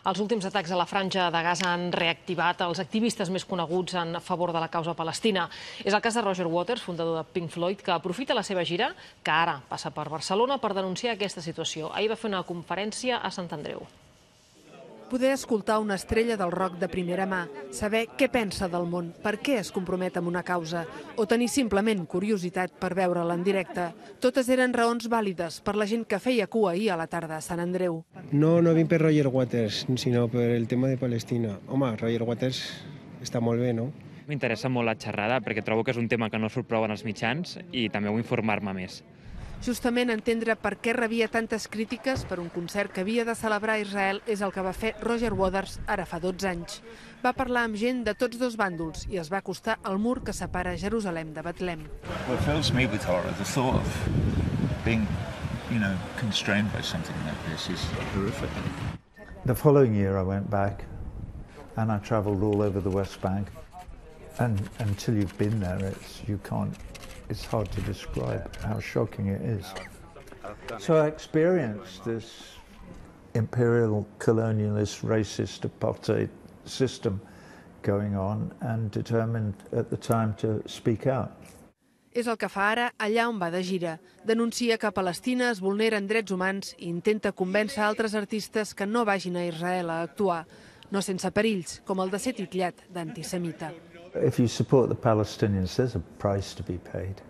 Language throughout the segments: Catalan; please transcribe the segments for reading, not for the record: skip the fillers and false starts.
Els últims atacs a la franja de Gaza han reactivat els activistes més coneguts en favor de la causa palestina. És el cas de Roger Waters, fundador de Pink Floyd, que aprofita la seva gira, que ara passa per Barcelona, per denunciar aquesta situació. Ahir va fer una conferència a Sant Andreu. Poder escoltar una estrella del rock de primera mà, saber què pensa del món, per què es compromet amb una causa, o tenir simplement curiositat per veure'l en directe. Totes eren raons vàlides per la gent que feia cua ahir a la tarda a Sant Andreu. No vinc per Roger Waters, sinó per el tema de Palestina. Home, Roger Waters està molt bé, no? M'interessa molt la xerrada perquè trobo que és un tema que no surt prou en els mitjans i també vull informar-me més. Justament entendre per què rebia tantes crítiques per un concert que havia de celebrar a Israel és el que va fer Roger Waters ara fa 12 anys. Va parlar amb gent de tots dos bàndols i es va acostar al mur que separa Jerusalem de Betlem. What fills me with horror, the thought of being, constrained by something like this is horrific. The following year I went back and I travelled all over the West Bank, and until you've been there it's hard to describe how shocking it is. So I experienced this imperial, colonialist, racist apartheid system going on and determined at the time to speak out. És el que fa ara allà on va de gira. Denuncia que a Palestina es vulneren drets humans i intenta convèncer altres artistes que no vagin a Israel a actuar, no sense perills, com el de ser titllat d'antisemita. If you support the Palestinians, there's a price to be paid.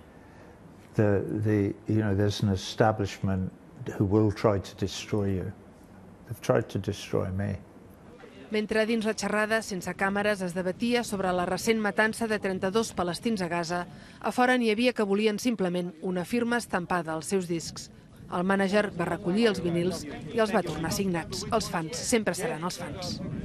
There's an establishment who will try to destroy you. They've tried to destroy me. Mentre dins la xerrada, sense càmeres, es debatia sobre la recent matança de 32 palestins a Gaza, a fora n'hi havia que volien simplement una firma estampada als seus discs. El mànager va recollir els vinils i els va tornar signats. Els fans sempre seran els fans.